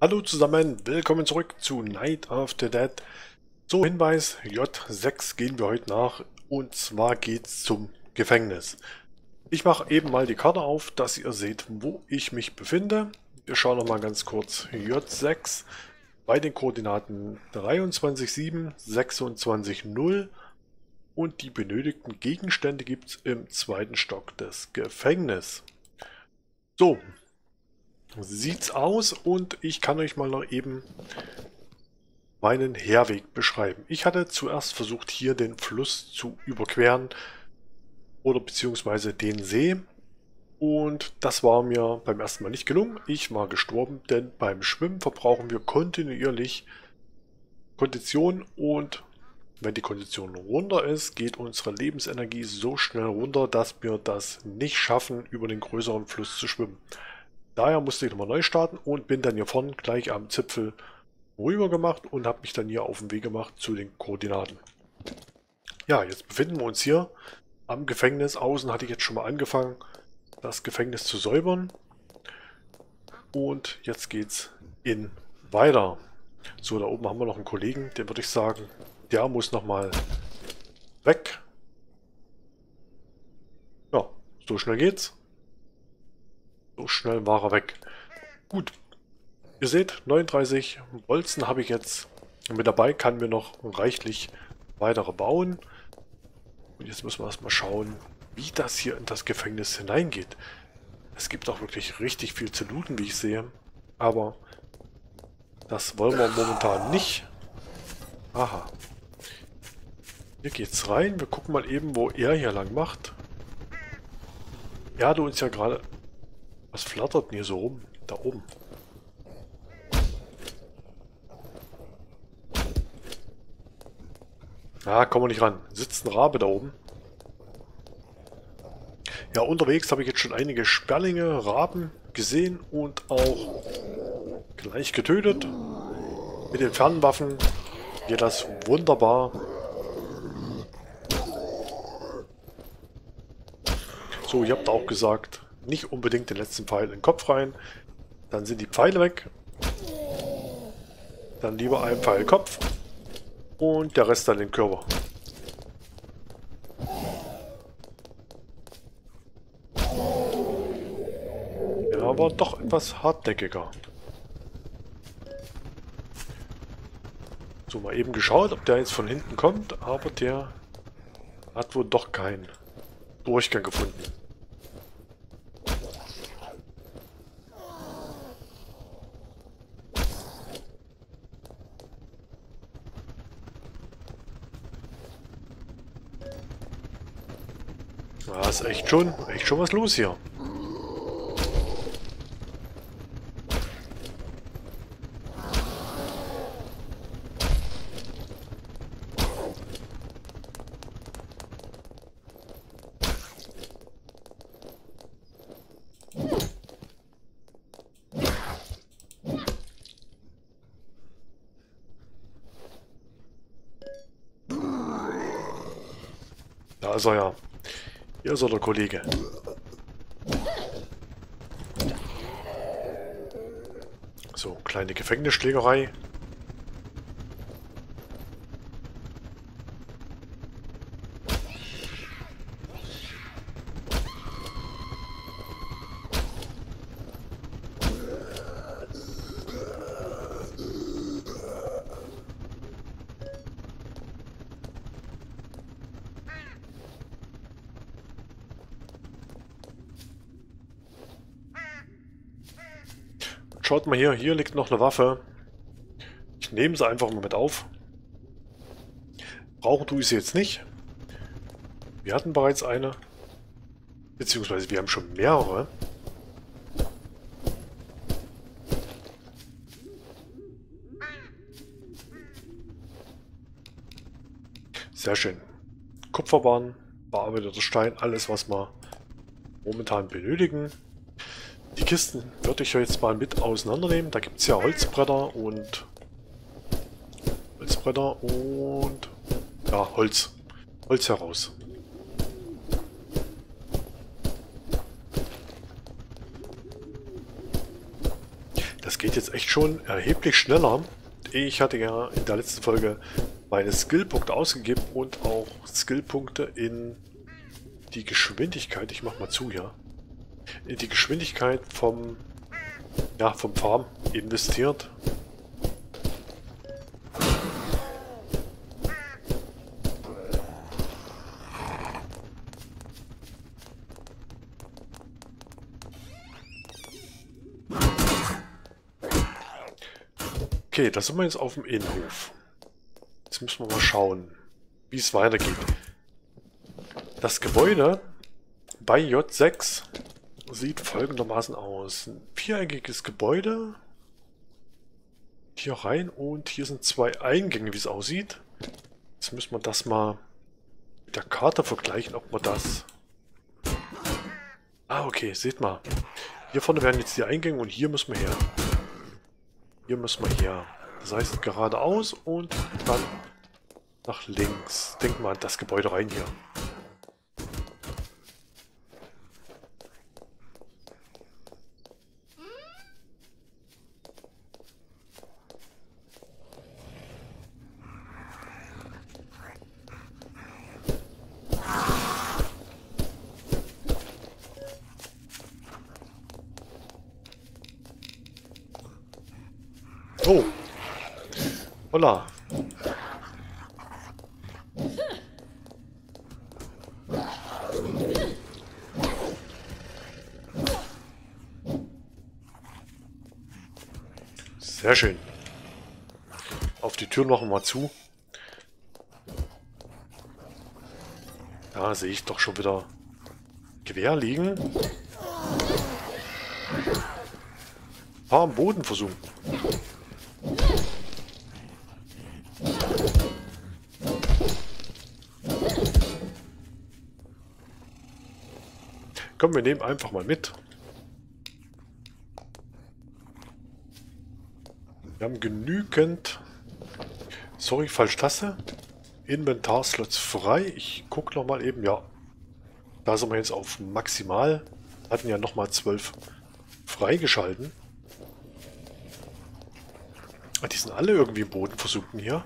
Hallo zusammen, willkommen zurück zu Night of the Dead. So, Hinweis, J6 gehen wir heute nach und zwar geht's zum Gefängnis. Ich mache eben mal die Karte auf, dass ihr seht, wo ich mich befinde. Wir schauen noch mal ganz kurz J6 bei den Koordinaten 23,7, 26,0 und die benötigten Gegenstände gibt es im zweiten Stock des Gefängnisses. So, sieht's aus und ich kann euch mal noch eben meinen Herweg beschreiben. Ich hatte zuerst versucht, hier den Fluss zu überqueren oder beziehungsweise den See und das war mir beim ersten Mal nicht gelungen. Ich war gestorben, denn beim Schwimmen verbrauchen wir kontinuierlich Kondition und wenn die Kondition runter ist, geht unsere Lebensenergie so schnell runter, dass wir das nicht schaffen, über den größeren Fluss zu schwimmen. Daher musste ich nochmal neu starten und bin dann hier vorne gleich am Zipfel rüber gemacht und habe mich dann hier auf den Weg gemacht zu den Koordinaten. Ja, jetzt befinden wir uns hier am Gefängnis. Außen hatte ich jetzt schon mal angefangen, das Gefängnis zu säubern. Und jetzt geht's in weiter. So, da oben haben wir noch einen Kollegen, den würde ich sagen, der muss nochmal weg. Ja, so schnell geht's. So schnell war er weg. Gut, ihr seht, 39 Bolzen habe ich jetzt mit dabei, kann mir noch reichlich weitere bauen. Und jetzt müssen wir erstmal schauen, wie das hier in das Gefängnis hineingeht. Es gibt auch wirklich richtig viel zu looten, wie ich sehe. Aber das wollen wir momentan nicht. Aha. Hier geht's rein. Wir gucken mal eben, wo er hier lang macht. Er hatte uns ja gerade... Was flattert denn hier so rum? Da oben. Ah, kommen wir nicht ran. Sitzt ein Rabe da oben. Ja, unterwegs habe ich jetzt schon einige Sperlinge, Raben gesehen und auch gleich getötet. Mit den Fernwaffen geht das wunderbar. So, ihr habt auch gesagt, nicht unbedingt den letzten Pfeil in den Kopf rein. Dann sind die Pfeile weg. Dann lieber ein Pfeil Kopf. Und der Rest dann den Körper. Ja, aber doch etwas hartnäckiger. So, mal eben geschaut, ob der jetzt von hinten kommt. Aber der hat wohl doch keinen Durchgang gefunden. Da ist echt schon was los hier. Da ist er ja. Hier ist er, der Kollege. So, kleine Gefängnisschlägerei. Schaut mal hier, hier liegt noch eine Waffe. Ich nehme sie einfach mal mit auf. Brauchen tue ich sie jetzt nicht. Wir hatten bereits eine. Beziehungsweise wir haben schon mehrere. Sehr schön. Kupferbahn, bearbeiteter Stein, alles was wir momentan benötigen. Die Kisten würde ich jetzt mal mit auseinandernehmen. Da gibt es ja Holzbretter und ja, Holz. Holz heraus. Das geht jetzt echt schon erheblich schneller. Ich hatte ja in der letzten Folge meine Skillpunkte ausgegeben und auch Skillpunkte in die Geschwindigkeit, ich mach mal zu hier, in die Geschwindigkeit vom Farm investiert. Okay, da sind wir jetzt auf dem Innenhof. Jetzt müssen wir mal schauen, wie es weitergeht. Das Gebäude bei J6 sieht folgendermaßen aus. Ein viereckiges Gebäude. Hier rein und hier sind zwei Eingänge, wie es aussieht. Jetzt müssen wir das mal mit der Karte vergleichen, ob wir das... Ah, okay, seht mal. Hier vorne werden jetzt die Eingänge und hier müssen wir her. Hier müssen wir her. Das heißt geradeaus und dann nach links. Denk mal an das Gebäude rein hier. Oh! Holla! Sehr schön. Auf die Tür machen wir mal zu. Da sehe ich doch schon wieder Gewehr liegen. Paar am Boden versunken. Komm, wir nehmen einfach mal mit. Wir haben genügend... Sorry, falsche Taste. Inventarslots frei. Ich gucke nochmal eben, ja. Da sind wir jetzt auf maximal. Hatten ja nochmal 12 freigeschalten. Die sind alle irgendwie im Boden versunken hier.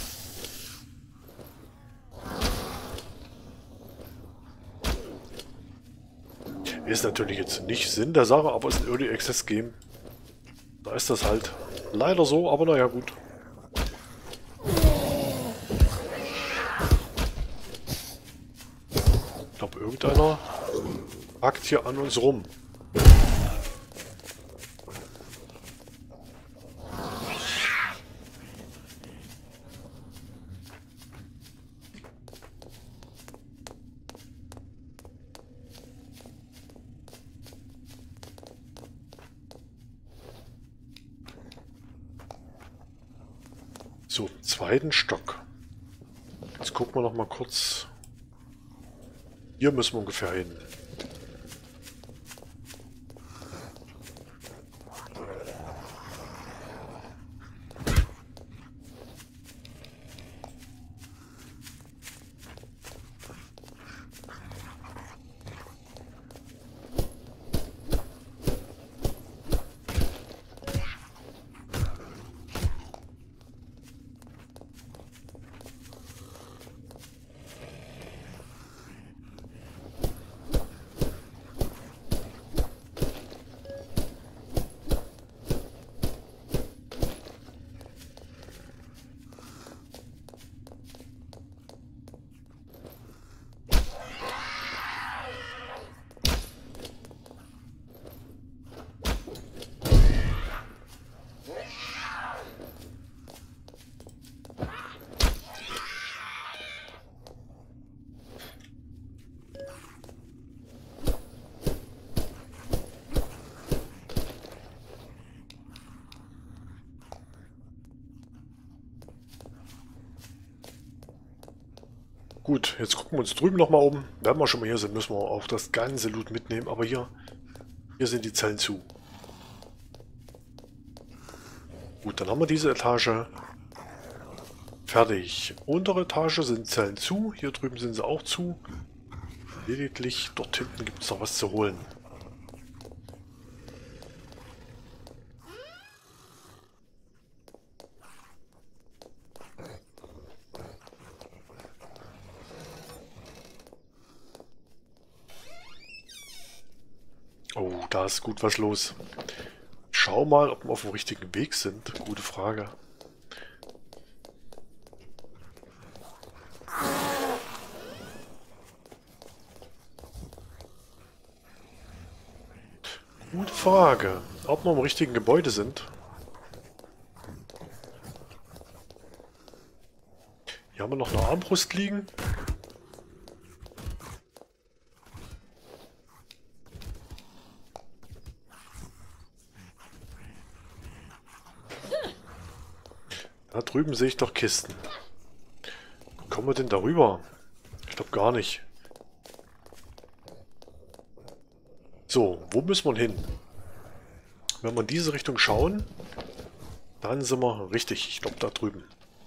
Ist natürlich jetzt nicht Sinn der Sache, aber es ist ein Early Access Game. Da ist das halt leider so, aber naja, gut. Ich glaube, irgendeiner hackt hier an uns rum. So, zweiten Stock. Jetzt gucken wir noch mal kurz. Hier müssen wir ungefähr hin. Gut, jetzt gucken wir uns drüben nochmal um. Wenn wir schon mal hier sind, müssen wir auch das ganze Loot mitnehmen. Aber hier sind die Zellen zu. Gut, dann haben wir diese Etage fertig. Untere Etage sind Zellen zu. Hier drüben sind sie auch zu. Lediglich dort hinten gibt es noch was zu holen. da ist gut was los. Schau mal, ob wir auf dem richtigen Weg sind. Gute Frage. Gute Frage. Ob wir im richtigen Gebäude sind. Hier haben wir noch eine Armbrust liegen. Da drüben sehe ich doch Kisten. Wie kommen wir denn darüber? Ich glaube gar nicht. So, wo müssen wir hin? Wenn wir in diese Richtung schauen, dann sind wir richtig. Ich glaube da drüben.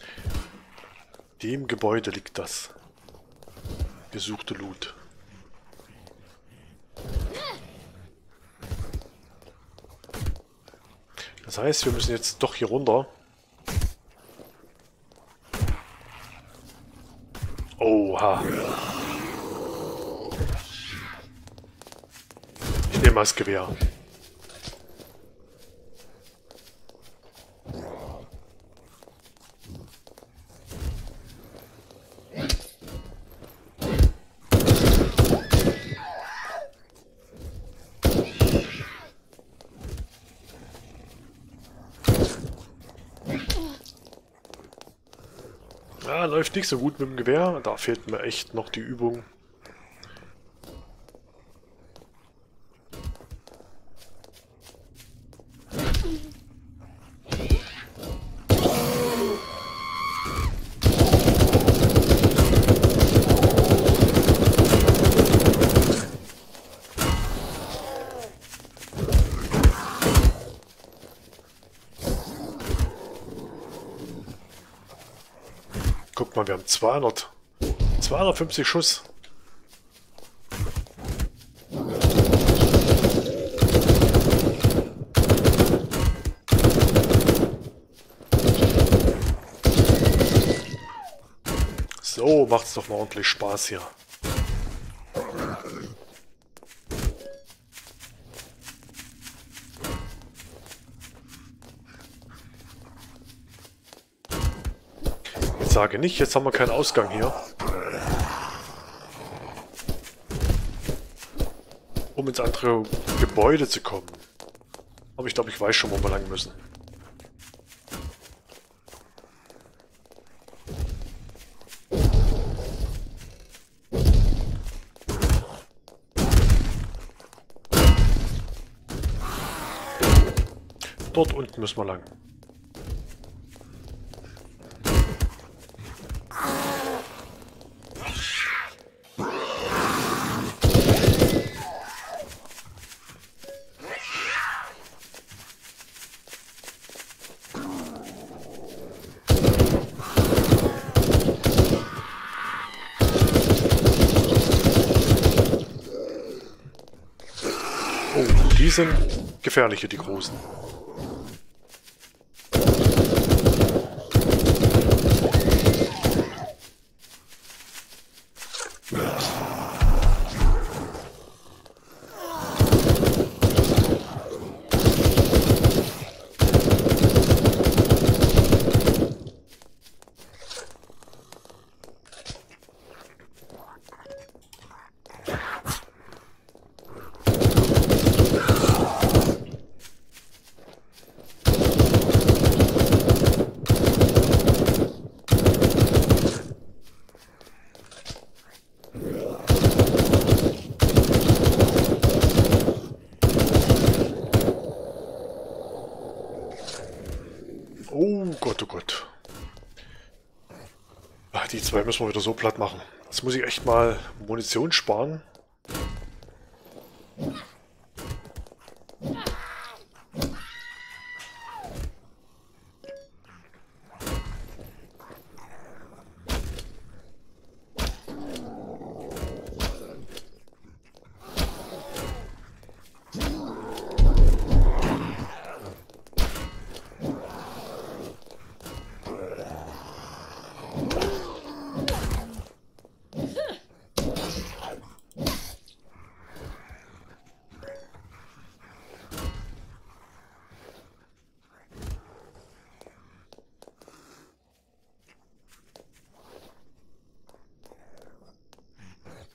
Dem Gebäude liegt das. Gesuchte Loot. Das heißt, wir müssen jetzt doch hier runter. Oha. Ich nehme mal das Gewehr. Ja, läuft nicht so gut mit dem Gewehr. Da fehlt mir echt noch die Übung. Guck mal, wir haben 250 Schuss. So macht's doch mal ordentlich Spaß hier. Ich sage nicht, jetzt haben wir keinen Ausgang hier. Um ins andere Gebäude zu kommen. Aber ich glaube, ich weiß schon, wo wir lang müssen. Dort unten müssen wir lang. Oh, die sind gefährliche, die Großen. Oh Gott, oh Gott. Ach, die zwei müssen wir wieder so platt machen. Jetzt muss ich echt mal Munition sparen.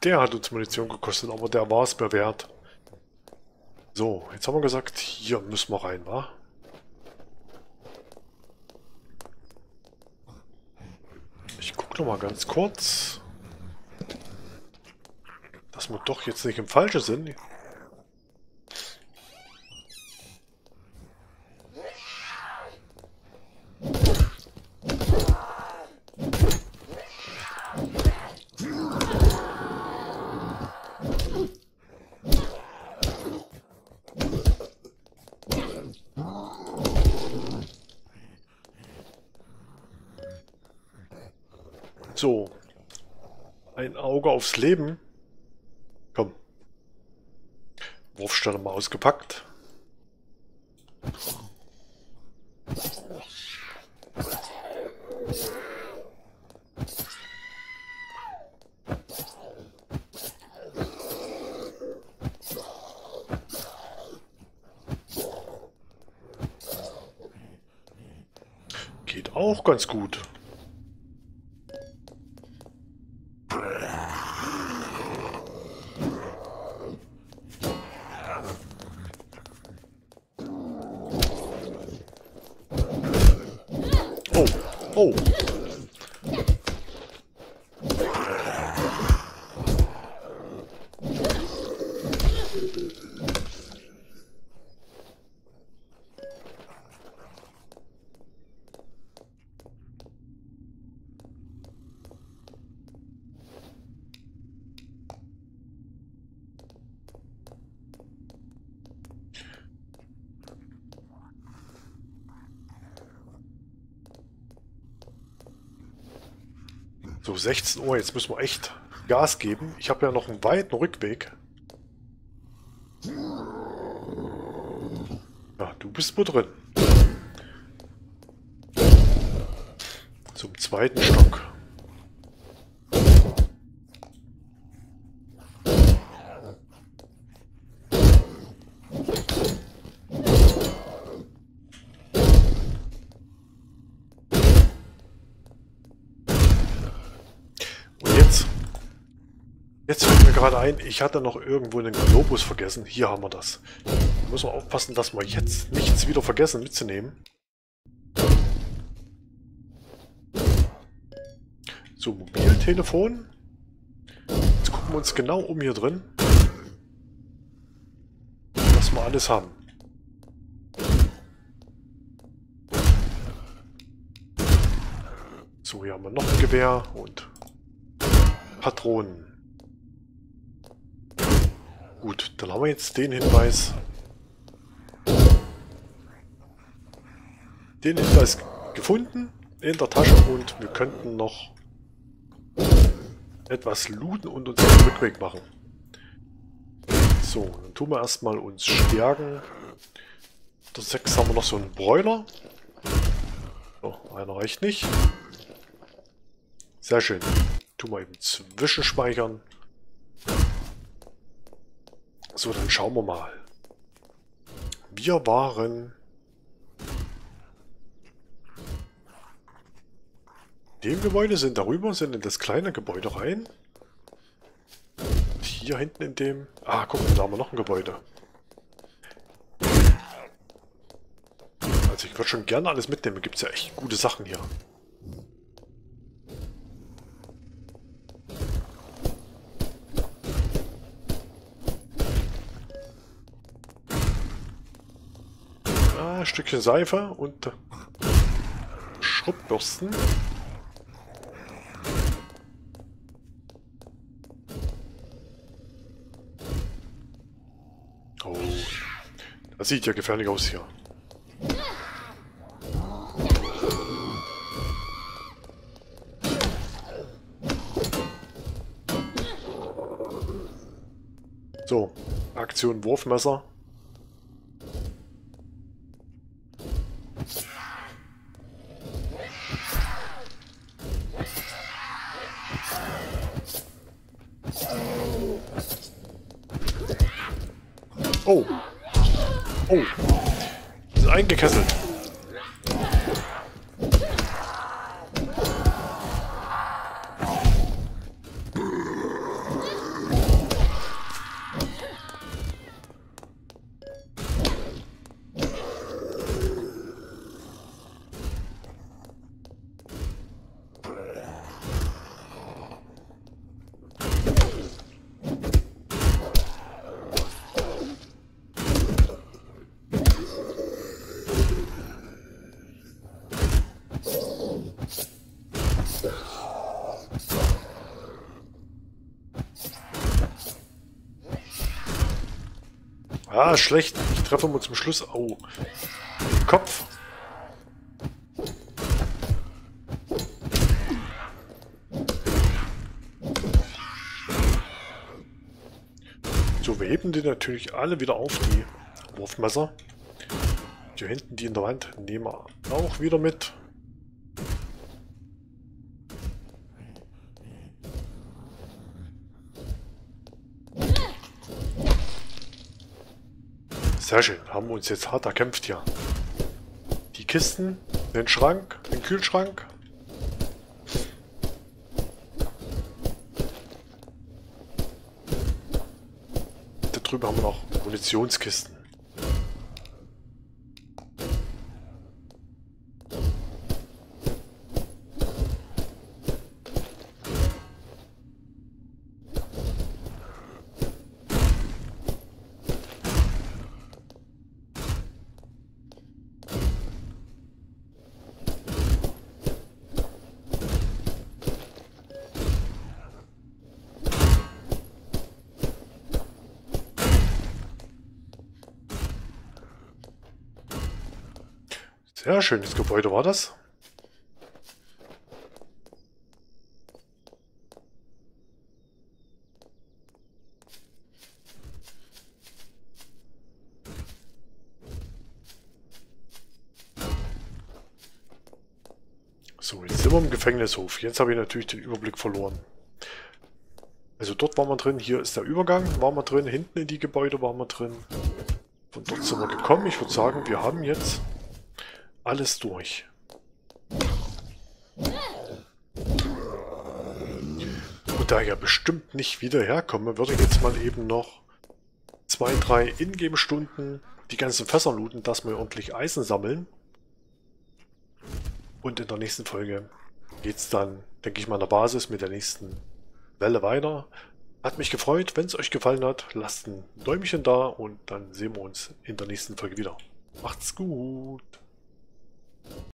der hat uns Munition gekostet, aber der war es mir wert. So, jetzt haben wir gesagt, hier müssen wir rein, wa? Ich gucke noch mal ganz kurz, dass wir doch jetzt nicht im Falschen sind. So, ein Auge aufs Leben. Komm. Wurfstelle mal ausgepackt. Geht auch ganz gut. Oh. So, 16 Uhr, jetzt müssen wir echt Gas geben. Ich habe ja noch einen weiten Rückweg. Ja, du bist wohl drin. Zum zweiten Stock. Jetzt fällt mir gerade ein, ich hatte noch irgendwo einen Globus vergessen. Hier haben wir das. Da müssen wir aufpassen, dass wir jetzt nichts wieder vergessen mitzunehmen. So, Mobiltelefon. Jetzt gucken wir uns genau um hier drin, was wir alles haben. So, hier haben wir noch ein Gewehr und Patronen. Gut, dann haben wir jetzt den Hinweis. Den Hinweis gefunden in der Tasche und wir könnten noch etwas looten und uns den Rückweg machen. So, dann tun wir erstmal uns stärken. Der 6 haben wir noch so einen Broiler. So, einer reicht nicht. Sehr schön. Tun wir eben zwischenspeichern. So, dann schauen wir mal. Wir waren in dem Gebäude, sind darüber, sind in das kleine Gebäude rein. Hier hinten in dem... Ah, guck mal, da haben wir noch ein Gebäude. Also ich würde schon gerne alles mitnehmen, gibt es ja echt gute Sachen hier. Ein Stückchen Seife und Schrubbürsten. Oh, das sieht ja gefährlich aus hier. So, Aktion Wurfmesser. Oh. Oh. Wir sind eingekesselt. Ah, schlecht. Ich treffe mal zum Schluss. Au. Kopf. So, wir heben die natürlich alle wieder auf, die Wurfmesser. Die hinten, die in der Wand, nehmen wir auch wieder mit. Sehr schön, haben wir uns jetzt hart erkämpft hier. Die Kisten, den Schrank, den Kühlschrank. Da drüben haben wir noch Munitionskisten. Sehr schönes Gebäude war das. So, jetzt sind wir im Gefängnishof. Jetzt habe ich natürlich den Überblick verloren. Also dort waren wir drin, hier ist der Übergang, waren wir drin, hinten in die Gebäude waren wir drin. Von dort sind wir gekommen. Ich würde sagen, wir haben jetzt alles durch. Und da ich ja bestimmt nicht wieder herkomme, würde ich jetzt mal eben noch 2, 3 Ingame-Stunden die ganzen Fässer looten, dass wir ordentlich Eisen sammeln. Und in der nächsten Folge geht es dann, denke ich mal, an der Basis mit der nächsten Welle weiter. Hat mich gefreut. Wenn es euch gefallen hat, lasst ein Däumchen da und dann sehen wir uns in der nächsten Folge wieder. Macht's gut!